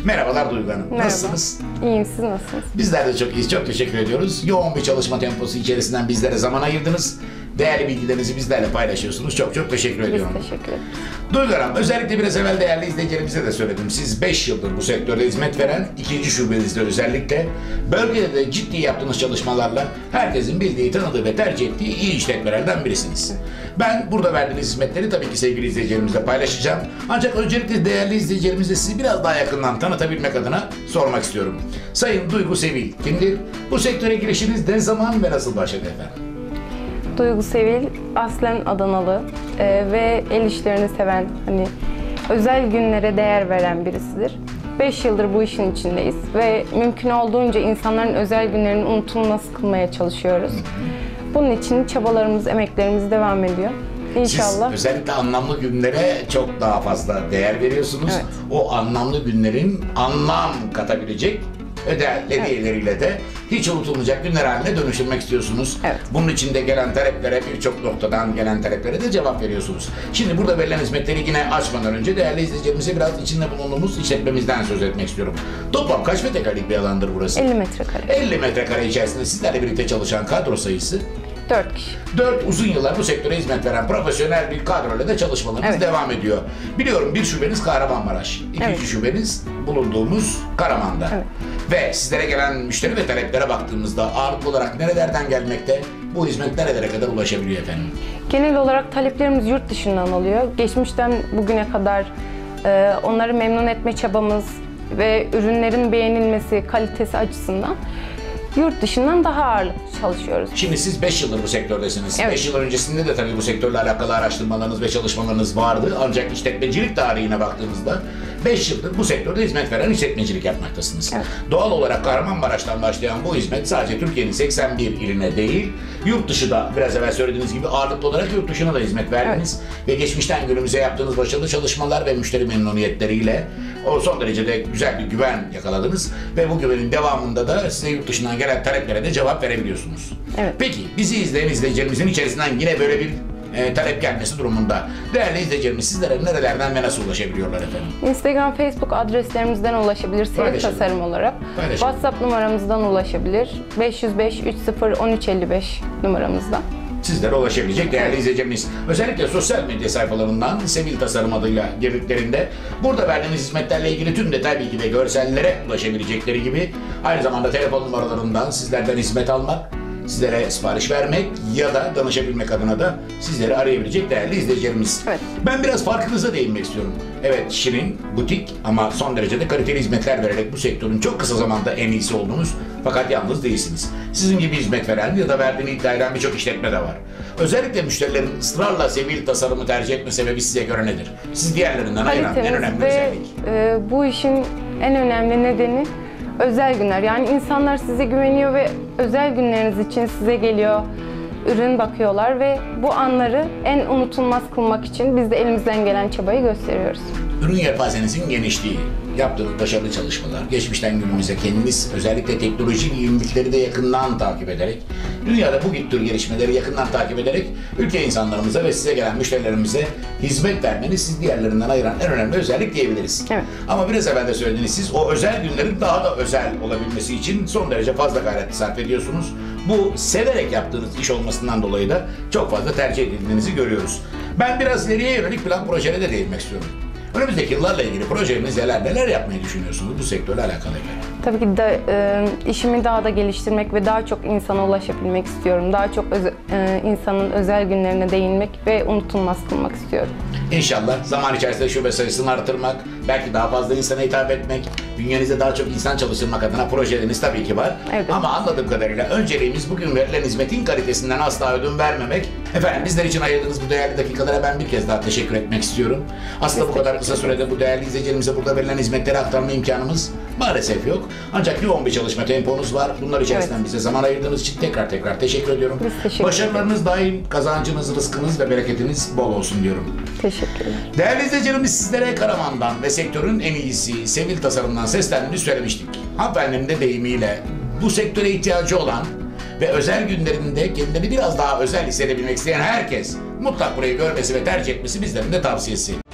Merhabalar Duygu Hanım. Merhaba. Nasılsınız? İyiyim, siz nasılsınız? Bizler de çok iyiyiz. Çok teşekkür ediyoruz. Yoğun bir çalışma temposu içerisinden bizlere zaman ayırdınız. Değerli bilgilerinizi bizlerle paylaşıyorsunuz. Çok çok teşekkür ediyorum. Biz teşekkür ederiz. Duygu Hanım, özellikle biraz evvel değerli izleyicilerimize de söyledim. Siz 5 yıldır bu sektörde hizmet veren, ikinci şubenizde özellikle bölgede de ciddi yaptığınız çalışmalarla herkesin bildiği, tanıdığı ve tercih ettiği iyi işletmelerden birisiniz. Ben burada verdiğiniz hizmetleri tabii ki sevgili izleyicilerimizle paylaşacağım. Ancak öncelikle değerli izleyicilerimizle sizi biraz daha yakından tanıtabilmek adına sormak istiyorum. Sayın Duygu Sevil kimdir? Bu sektöre girişiniz ne zaman ve nasıl başladı efendim? Duygu Sevil, aslen Adanalı ve el işlerini seven, özel günlere değer veren birisidir. 5 yıldır bu işin içindeyiz ve mümkün olduğunca insanların özel günlerini unutulmaz kılmaya çalışıyoruz. Bunun için çabalarımız, emeklerimiz devam ediyor. İnşallah. Siz özellikle anlamlı günlere çok daha fazla değer veriyorsunuz. Evet. O anlamlı günlerin anlam katabilecek hediyeleriyle de hiç unutulmayacak günler haline dönüştürmek istiyorsunuz. Evet. Bunun için de gelen taleplere, birçok noktadan gelen taleplere de cevap veriyorsunuz. Şimdi burada verilen hizmetleri yine açmadan önce değerli izleyicilerimize biraz içinde bulunduğumuz işletmemizden söz etmek istiyorum. Toplam kaç metrekarelik bir alandır burası? 50 metrekare. 50 metrekare içerisinde sizlerle birlikte çalışan kadro sayısı 4 kişi. 4 uzun yıllar bu sektöre hizmet veren profesyonel bir kadroyla da çalışmalarınız Evet. devam ediyor. Biliyorum bir şubeniz Kahramanmaraş, ikinci Evet. şubeniz bulunduğumuz Karaman'da. Evet. Ve sizlere gelen müşteri ve taleplere baktığımızda ağırlıklı olarak nerelerden gelmekte, bu hizmet nerelere kadar ulaşabiliyor efendim? Genel olarak taleplerimiz yurt dışından alıyor. Geçmişten bugüne kadar onları memnun etme çabamız ve ürünlerin beğenilmesi, kalitesi açısından yurt dışından daha ağırlıklı çalışıyoruz. Şimdi siz 5 yıldır bu sektördesiniz. Evet. 5 yıl öncesinde de tabii bu sektörle alakalı araştırmalarınız ve çalışmalarınız vardı. Ancak işletmecilik tarihine baktığımızda 5 yıldır bu sektörde hizmet veren işletmecilik yapmaktasınız. Evet. Doğal olarak Kahramanmaraş'tan başlayan bu hizmet sadece Türkiye'nin 81 iline değil, yurt dışı da biraz evvel söylediğiniz gibi ağırlıklı olarak yurt dışına da hizmet verdiniz. Ve geçmişten günümüze yaptığınız başarılı çalışmalar ve müşteri memnuniyetleriyle o son derece de güzel bir güven yakaladınız. Ve bu güvenin devamında da size yurt dışından gelen taleplere de cevap verebiliyorsunuz. Evet. Peki bizi izleyen izleyicilerimizin içerisinden yine böyle bir talep gelmesi durumunda değerli izleyicilerimiz sizlere nerelerden ve nasıl ulaşabiliyorlar efendim? Instagram, Facebook adreslerimizden ulaşabilir Sevil Paylaşalım. Tasarım olarak. Paylaşalım. WhatsApp numaramızdan ulaşabilir. 505 30 1355 numaramızdan. Sizlere ulaşabilecek değerli izleyicilerimiz. Özellikle sosyal medya sayfalarından Sevil Tasarım adıyla girdiklerinde burada verdiğimiz hizmetlerle ilgili tüm detay bilgi ve görsellere ulaşabilecekleri gibi aynı zamanda telefon numaralarından sizlerden hizmet almak, sizlere sipariş vermek ya da danışabilmek adına da sizleri arayabilecek değerli izleyicilerimiz. Evet. Ben biraz farkınıza değinmek istiyorum. Evet, şirin, butik ama son derece de kaliteli hizmetler vererek bu sektörün çok kısa zamanda en iyisi oldunuz. Fakat yalnız değilsiniz. Sizin gibi hizmet veren ya da verdiğini iddia eden birçok işletme de var. Özellikle müşterilerin ısrarla Sevil Tasarımı tercih etme sebebi size göre nedir? Siz diğerlerinden ayıran en önemli ve özellik. bu işin en önemli nedeni özel günler. Yani insanlar size güveniyor ve özel günleriniz için size geliyor, ürün bakıyorlar ve bu anları en unutulmaz kılmak için biz de elimizden gelen çabayı gösteriyoruz. Ürün yelpazenizin genişliği, yaptığınız başarılı çalışmalar, geçmişten günümüze kendiniz özellikle teknolojik yenilikleri de yakından takip ederek, dünyada bu tür gelişmeleri yakından takip ederek ülke insanlarımıza ve size gelen müşterilerimize hizmet vermeniz sizi diğerlerinden ayıran en önemli özellik diyebiliriz. Evet. Ama biraz evvel de söylediğiniz siz o özel günlerin daha da özel olabilmesi için son derece fazla gayret sarf ediyorsunuz. Bu severek yaptığınız iş olmasından dolayı da çok fazla tercih edildiğinizi görüyoruz. Ben biraz ileriye yönelik plan projelere de değinmek istiyorum. Önümüzdeki yıllarla ilgili projeniz neler yapmayı düşünüyorsunuz bu sektörle alakalı efendim? Tabii ki de işimi daha da geliştirmek ve daha çok insana ulaşabilmek istiyorum. Daha çok insanın özel günlerine değinmek ve unutulmaz kılmak istiyorum. İnşallah zaman içerisinde şube sayısını artırmak, belki daha fazla insana hitap etmek, bünyenizde daha çok insan çalıştırmak adına projeleriniz tabii ki var. Evet. Ama anladığım kadarıyla önceliğimiz bugün verilen hizmetin kalitesinden asla ödün vermemek. Efendim bizler için ayırdığınız bu değerli dakikalara ben bir kez daha teşekkür etmek istiyorum. Aslında bu kadar kısa sürede bu değerli izleyicilerimize burada verilen hizmetleri aktarma imkanımız maalesef yok. Ancak yoğun bir çalışma temponuz var. Bunlar içerisinden bize zaman ayırdığınız için tekrar teşekkür ediyorum. Biz teşekkür Başarılarınız daim, kazancınız, rızkınız ve bereketiniz bol olsun diyorum. Teşekkürler. Değerli izleyicilerimiz sizlere Karaman'dan ve sektörün en iyisi Sevil Tasarım'dan seslendiğini söylemiştik. Hanımefendinin de deyimiyle bu sektöre ihtiyacı olan ve özel günlerinde kendini biraz daha özel hissedebilmek isteyen herkes mutlak burayı görmesi ve tercih etmesi bizlerin de tavsiyesi.